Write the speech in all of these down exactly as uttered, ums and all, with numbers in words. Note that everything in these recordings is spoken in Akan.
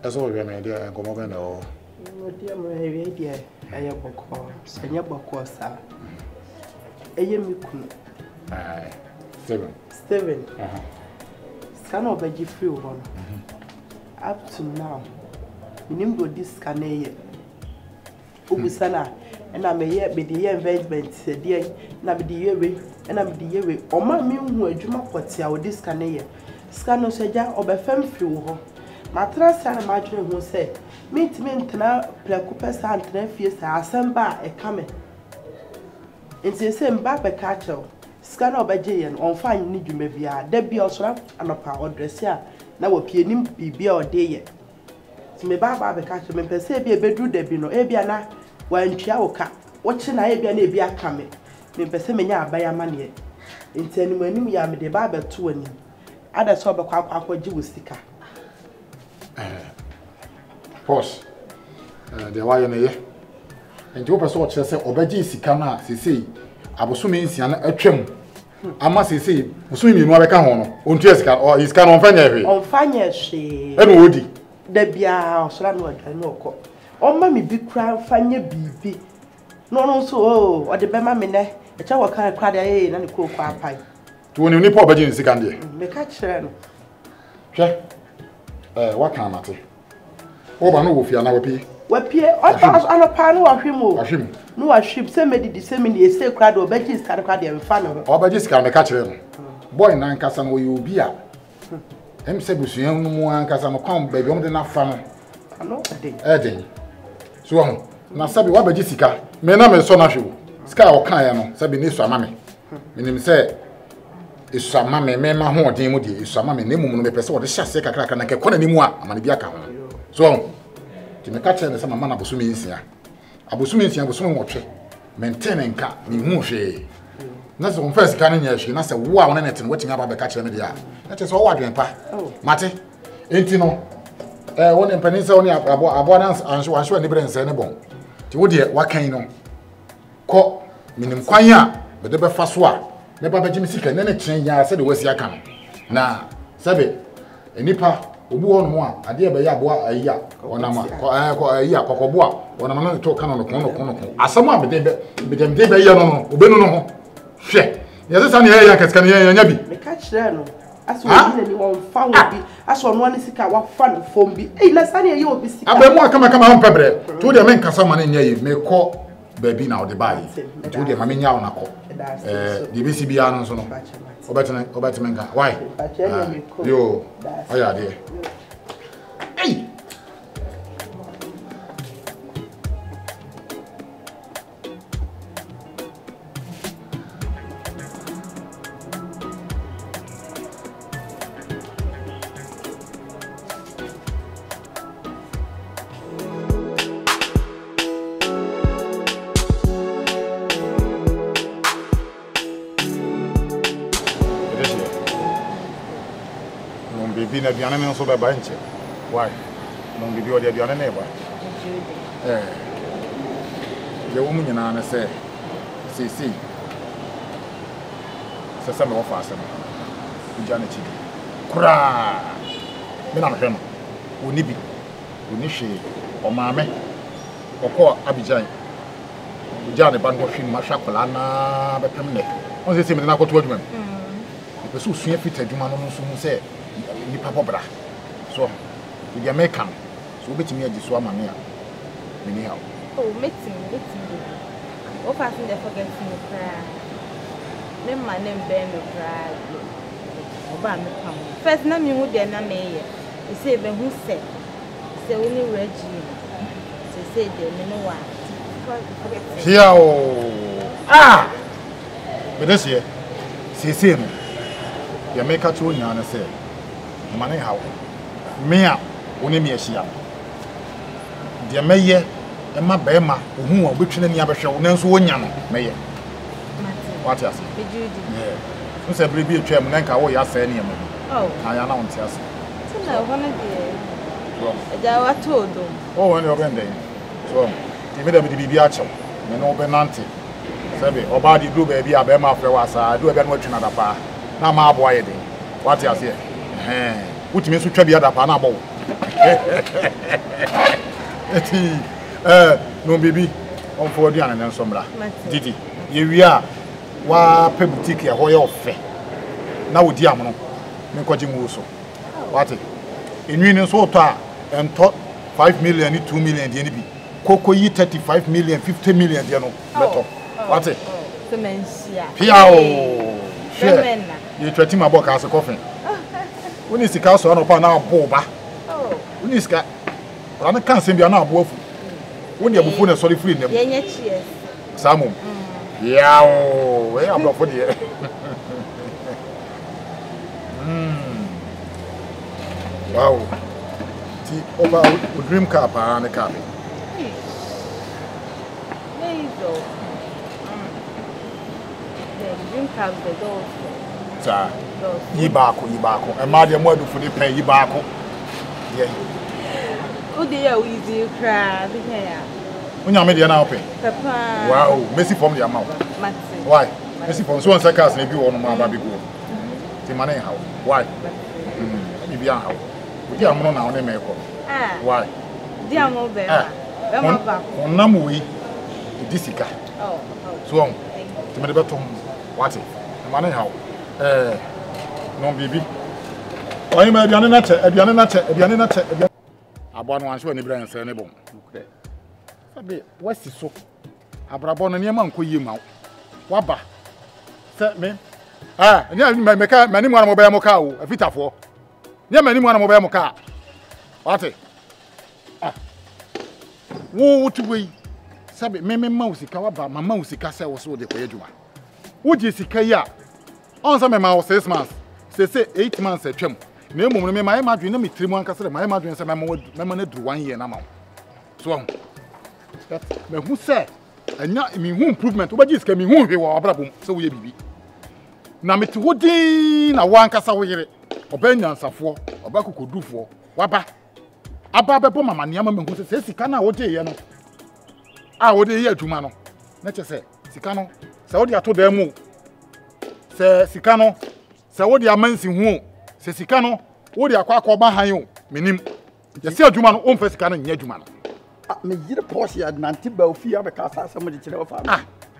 That's all we made there and come over now. Dear, my idea, I have a call, Sanya Bacosa. A yemiku. Aye, seven. Seven. Uh huh. Son of a Jiffy one. Up to now, Nimbo this canay. Ubusana, and I'm a year be the year investment, said dear, and I'm the year, and I'm the year, or my mean who a juma potty out this canay. Scano Saja or by femme few. Matra San imagine who said, Meet me in Tana, Placupa Sant, Nephews, Assemba, a coming. In the same back a catcher, Scano by Jayan, on fine need you maybe a Debbie or Swap and a power dresser. Now appear him be or day yet. To me, Baba catcher, me per se be a bedroom Debbie no Abiana, while in Chiaoka, watching Abian Abia coming. Me per se me ya by a money. In ten when you are the barber two and other sober quack Jew sticker. Pause. The wire na ye. And you person watch say obeji sika na sisi abosumi nsia na atwam. Ama sisi bosumi mi no abeka ho no. Ontu sika o sika no mfanya hwe. Onfanya hwe. E no odi. Da bia osora no adwan no okọ. Oma mi bi kra mfanya bibi. No no so o o de bema me ne. E cha wo kan kra de eh na ne ko kwa apai. To ni nipa obeji sika nde. Me ka kire no. Hwe. Eh waka amate. Oba no wo fia na wapi. Wapie o anopa no wahwemu. Wahwemu. No wahwem se me di se me ni ese kra de obeji sika kra de mfa no. Obeji sika me ka kire no. Boy na nkasa no ye obi a. Em se busuan no mu ankasa no kwam ba bi om de na fa no. Ano ade. Eden. So ho. Na sabi wabeji sika. Me na me so na hwewo. Sika o kan ya no sabi ni so ama me. Menim se isu ama me me ma ho odin mu de isu ama me na mum no me pese wo de hyase kakra kakra na ke kona ni mu a amane bi aka ho. So ti me ka kire ne se mama na bosumi nsia. Abosumi nsia bosumi nwotwe. Maintain nka ni hu hwe. Na so first kan nya hwe na se wo a wona net no wetimi aba be ka kire me dia. Na te so wo adwen pa. Mate. Enti no eh woni mpani se woni abo abo na anso anso ni brense ne bon. Ti wo de wakan no. Ko minim kwan a be de be fa so a ne ba bagye misika ne ne kyen ya se de wasi aka no. Na sabe enipa obu won mo a ade be ya abo ayiya onama ko eh ko ayiya kokobo a onama na to kan no kon no kon no asam a be de be de be ya no no obenu no ho hwe ya se sa ne ya kasika ne ya nya bi me ka kire no aso ni ni won fa wo bi aso no ani sika wa fa no fom bi eh na sa ne ya obi sika abemu akama kama ho pebre to de men kasa ma ne nya yi me ko baby na o de bai to de ma me nya ona ko eh di bisi bia no so no obetina obetima nga why yo aya de hey na biana me so be ba nche why no bibi o de biana na e ba eh ye wo munyina na se se se se se me wo fa asem uja na chi kura me na hwe no oni bi oni hwe o maame okọ Abidjan uja ne ban go hwe ma hwa kola na be pem ne on se se me na koto adwuma mm e so sua fita adwuma no so mu se ni papa bra so we dey make am so we betimi agi so amane a meni ha oh meeting meeting o fa sin dey forget me cry me ma nem be me cry o ba me pam first na me hu dey na me ye e say be hu se se we ni regi se say dey me no wa here oh ah be this here se se no ya make at one na say mane how me a woni me ahia de meye e ma ba ma ohun obetwene ni abehwe wo nanso wonya no meye what you say bejudi yeah no say brebi etwa mu nanka wo ya sa ni am oh aya na won ti ase tina ho na de e ja wa todo oh woni obende so ti me da bi bibi a chew me no be nante sabe oba di do ba bi aba ma afre wa sa do ba no atwena da pa na ma abo aye de what you say eh utimi so twa bia da pa na abo Eti eh no baby on for the anan somra. Didi. Ye wi a wa pe boutique e ho ye ofe. Na wo di am no. Me kwaji mu so. What? Enwi ni so to a ento five million ni two million de ni bi. Koko yi thirty-five million fifty million de no beto. What? So mensia. Pia o. Share. Ye twati ma boka ase coffin. Woni sika so no pa na abo ba. Oh. Woni sika. Ora kan sem bia na abo afu. Woni abufu na sorry free nem. Ye nya cheers. Samum. Yawo, we abo fo de. Mm. Wow. Ti oba o dream car pa na car. Mezo. The dream car the doors. Sa. Yi baako, yi baako. E ma de mo adufu de pen yi baako. Ye. O de ya easy cry be here. Unya me de na open. Papa. Wow, Messi from the amount. Mati. Why? Messi from so one seconds na bi wo no ma ba bi go. Ti mane how? Why? Mm. Bi bia how? Odi amono na one me ko. Ah. Why? Di amo be ma. Be ma ba. Onam we di sika. Oh. So on. Ti me de beto what? Mane how? Eh no bibi. Oyi ma aduane na che, aduane na che, aduane na che. Abo no anhwe ni bra nse ne bom. Okay. Sabe, wasi so. Abrabo no niam anko yie ma. Waba. Se me. Ah, nya me me ka mani mu ana mo ba mo ka o, afitafo. Nya mani mu ana mo ba mo ka. Wate. Ah. Wo wutu we. Sabe, me me ma usika waba, mama usika se wo so de koye djuma. Wo je sika ya. On sa me ma six months. Se se eight months atwam. Na emu me ma ma dwen na me trimu anka se ma ma dwen se me ma na duru one year na ma. So that me hu say anya me hu improvement wo baji sika me hu hwe wo abrabom se wo ye bibi na me te hodin na wo anka sa wo yire oba nyansafo oba kokodufo waba aba bebo mama niam me hu se sika na wo je ye no a wo de ye adwuma no na che se sika no se wo de ato da mu se sika no se wo de amansi hu se sika no wo de akwa akwa ba han o menim ye se adwuma no o mfa sika no nya adwuma no me yire Porsche ya nanti ba ofi abeka sasa mo de kire ofa ah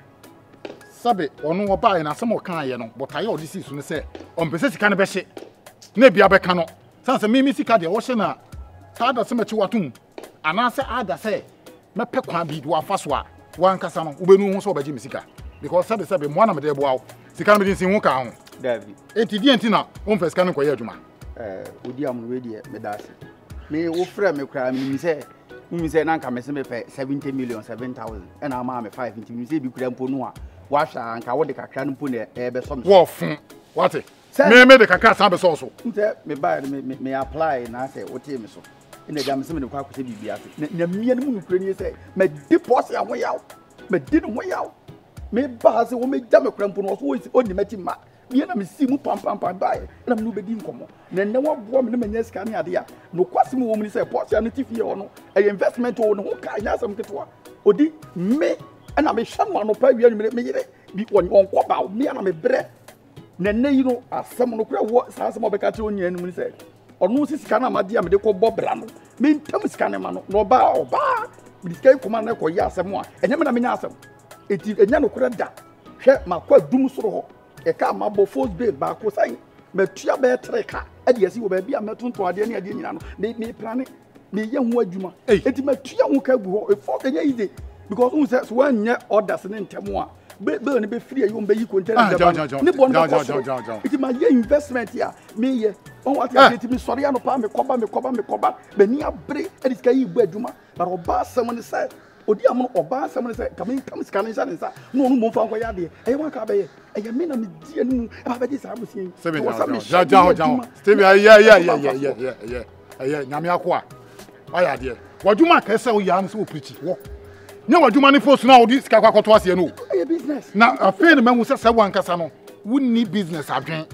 sabe onu oba na asem o kan ye no but aye o disi su ne se o mpese sika ne be hye na bia be ka no sanse me mi sika de wo hye na sa da se machi watum ana se ada se me pe kwa bi do afaso a wan kasa no wo benu hu so obaji mi sika because sabe sabe mo na me de bo awo sika no be din sin hu ka ho David enti di enti na o mfa sika no koye adwuma eh odi am we de me dase me wo frɛ me kra me mi se mi se na nka me se me pɛ seventy million seven thousand and ama me five nti mi se bi kura mpo no a wa hwa anka wo de kakra no mpo na e be so me wo fun what me me de kakra san be so so nti me ba me me apply na se wo tie me so ina ga me se me de kwa kwose bibia se na mia no mu kura ni se me deposit awon yawo me di no yawo me ba se wo me ja me kura mpo no so wo ni mati ma me na me si mu pam pam pam ba e na me no be di nkomo na ne wo bo me na manya sika ne ade a no kwase mu wo mu ni se Porsche no tifie ho no e investment wo no ho ka nya asem ketwa odi me na me hwa no anopa wi anwumere me yire bi won onko ba me na me bre na ne yi no asem no kura wo sa asem obeka che onyi anu mu ni se onu si sika na amade a me de ko bo bra no me ntam sika ne ma no no ba oba me sika kuma na ko ya asem a enye me na me nya asem eti enya no kura da hwe makwa dum soro ho e ka mabo force bill ba ko sai me tua be treka e de asi wo ba bi a metonto ade ne ade nyina no me me plan me ye hu adwuma eti me tua hu ka gu ho e for enye ide because who says when nye orders ne ntemu a be be ne be free e yo be yi container de ne bo no ko eti ma ye investment ya me ye on what ya eti me sori ya no pa me koba me koba me koba be ni abre e di ska yi bu adwuma but oba asem ne say odi amono oba asem ne say kamin kam ska ne nsa ne nsa no no mo fa ko ya de e wa ka be ye e me na me di anu e ba be di sa abusi seven ja ja ja Steve yeah yeah yeah yeah yeah yeah yeah yeah nyame akwa aya de wadwuma ka se wo ya no se wo preach wo nya wadwuma ne post na wo di sika kwa kwato ase no e business na afei ne mahu se se wankasa no wonni business adwen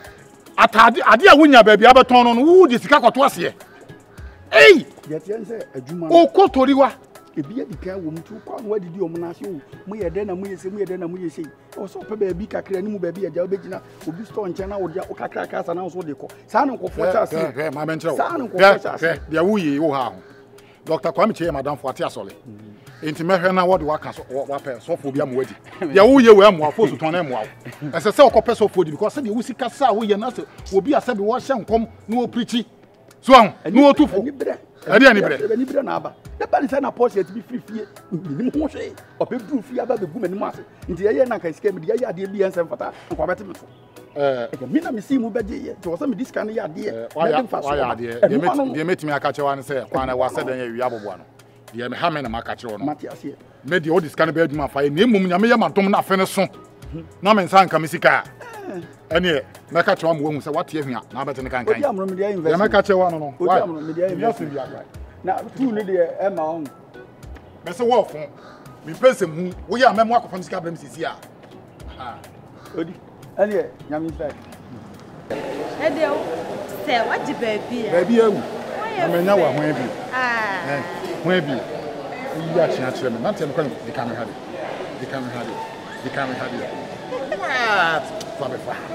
atade ade a wonya ba bia beton no wo di sika kwato ase eh yete nse adwuma o kotoriwa ebi edi kan wo mtu kwa no adidi o na hye o mu ye den na mu ye se mu ye den na mu ye sei o so pe ba bi kakra ni mu ba bi ya obegina obi store nche na wo dia o kakra kasa na so de ko saa no nkofo cha se eh ma mentre wo saa no nkofo cha se dia wuyi wo ha ho Doctor Kwame Chie madam Fuati Asole enti mehwe na wo de waka so wa pe so fo bi amwadi dia wuye we amwa fo so ton na amwa ese se okopɛ so fo di because se de wusi kasa wo ye na se obi asabi wo hye nkom na wo preachi so an na wo tufo ade ani bre ani bre na aba na ba ni se na Porsche ti bi free fie ni mo hwe ope dru fie aba be gu mani mo ase nti ye na kan sika mi dia ya ade bi ensem fata nko beti me so eh mi na mi si mu beje ye to so mi discan ya ade na dem fa so ya ade de met de metimi aka chewa ne se kwa na wase den ya wi aboboa no de me ha me na maka chewo no mati ase me de o discan be adwuma fa ye na emum nya me ye madom na fe ne so na me nsa nka me sika ene me ka chewa mo hu se wate ahua na abete ne kan kan odi amro mi dia invest ya me ka chewa no no odi amro mi dia invest na tu ne de e ma on me se wo fun mi pese mu wo ya memo akofo sika bram sisi a ha odi ene nyam inside e de o se wa ji baby baby ewu na me nya wa ho abi ah eh ho abi yi a chia kire me na tem kwan di kan ha de di kan ha de di kan ha de what fa be fa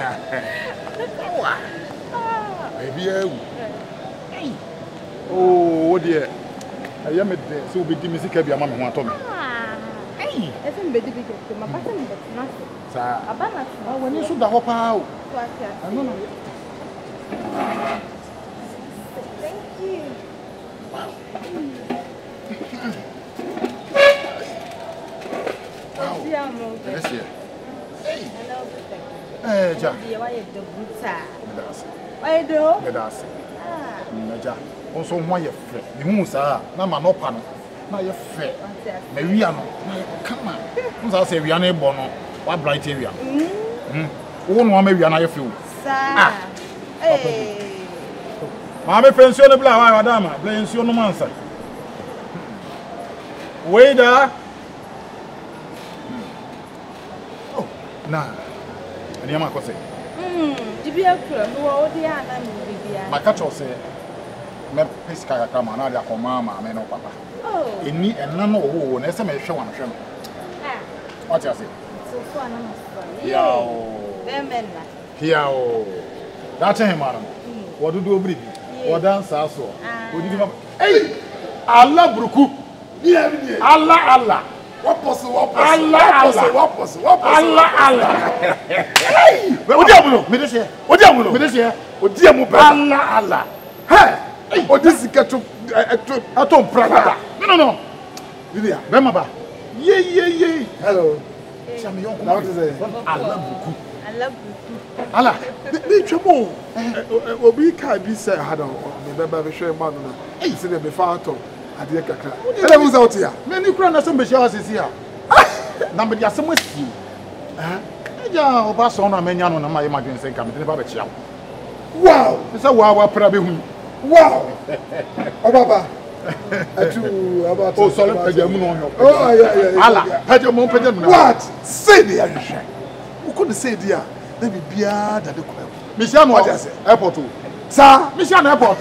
wa baby ewu oh wo de aye me de so be di music abi ama me ho ato me eh ese me be di ke ma pasa me bet na sa abana ah woni so da ho pa o so atia no no thank you wow dia mo yes yeah hey hello eh ja dia wa ye de buta that's wa ye do that's ah na ja onso ho ye fe ni hu sa na ma no pa no na ye fe na wia no na ye kama mo sa se wia na e bo no wa bright wia mm wo no ma wia na ye fe o sa eh ma me pension no bla wa dama pension no mansa waiter oh na ani ma ko se mm dibia kura no wo de ana mi bibia ma ka cho se me pesika ka ma na dia ko ma ma me no papa oh eni enna no wo wo na se me hwe wa no hwe no ah what you say so so ana ma so ya o bemenna ya o da che hema no wo dudu obri bi wo dansa so odidi ma ei ala bruku Yeah, yeah. Allah Allah What possible? What Allah Allah What possible? What possible? Allah Allah hey Odi amuno. me de se Odi amuno. me de se Odi amu be. Allah Allah Hey. Odi sika to to atom prada no no no Lydia. be ma ba ye ye ye Hello. Chami yon Now what is it? Allah bruku I love you. Allah Ni twemo. Obi ka bi say ha don me be ba be hwe ma no na. Eh se de be fa ato. Ade kakra. Ele mu za otia. me ni kura na so be sha sisi a na me dia sem asi eh ja oba so na menya no na ma ye ma dwen se nka me de ba be chia Wow. se wa wa pra be hu Wow. Obaba. Atu about oh sorry peja mu no nyo Oh yeah yeah yeah. Allah peja mu peja mu na What? Say the ahwehwe. Wo ko say dia. Na bi bia da de kwa. me sia no What you say? airport o Sa. me sia no airport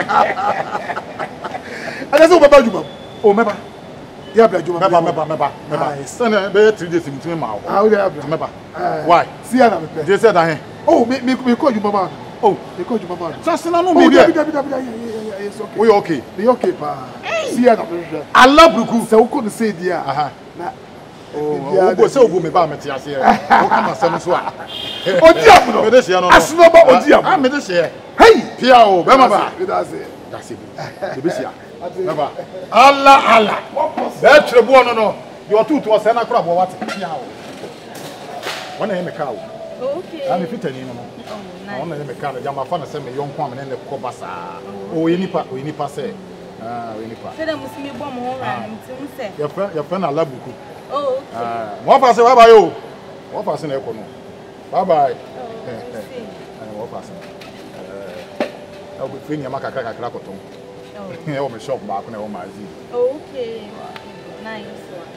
Ada so baba juma. o meba Ya bla juma. meba meba meba meba Nice. sana be three days mtime ma Ah, we have bla. meba Ah. why See ya na me pe. je said that Oh, me me me call you mama. oh Me call you mama. just na no Oh, me David, there David, David, yeah, yeah, yeah, yeah, it's okay. we okay Be okay, pa. See ya na me. Allah bruku Se wo ko say dia. aha Na. oh o go se ogu me ba me te ase e o kama sam so a Odi amuno. me de se no Asnoba odi ah amuno. me de se Hey. pia o be ma ba Me da say. that's it e be sia meba Allah Allah be trebu no no you are too to say na kra bo what pia o wana he me ka o Okay. na me fitani no no Oh, na wana nice. he me ka na jama fa na se me yonko am ne ne ko basa o ye nipa o ye nipa se ah o ye nipa Say that must me bomb home and to say. your friend your friend Allah buku Oh, okay. ah mo fa se bye bye o mo fa se na e ko no bye bye Oh, I see. eh mo fa se eh o be fini ma kakra kakra ko ton Oh, e o me shop ba ko na o ma zi okay. Nice one.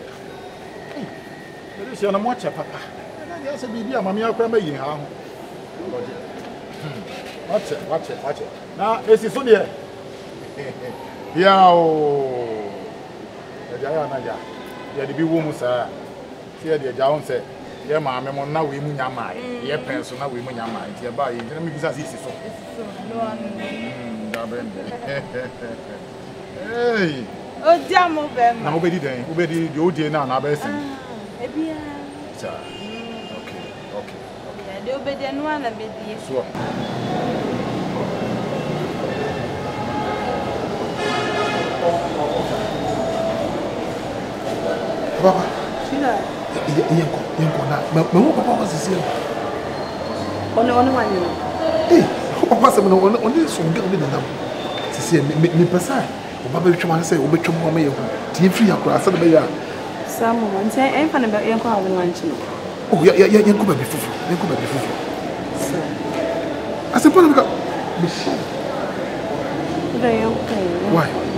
Ele se na mo che papa na ya se bibi amami akwa ma yin ha ho watch it watch it watch it na esi so de ya o ya na ya ya de bi wo mu saa se ya de ja on se ye ma me mo na we mu nya mai ye pen so na we mu nya mai ti ba ye na mi bisa si si so no am da ben hey o dia mo be ma na obedi den obedi de odie na na ba sen e bia cha okay okay ya de obedi no na be die so Papa, Sina. Iye ko, iye ko na. Me me papa was here. Ono ono wanyo. Eh, papa se me no ono ono so ngi obi na. Sisi me me pesa. O baba bi twama say o be twama ma ye hu. Ti free akura asa be ya. Samu man say en fa na be en ko ha won wanchi no. Oh, ya ya ya ko ba bi fufu. Ya ko ba bi fufu. So. Asa pa na be ka. Me shi. Ida yo ko. Why?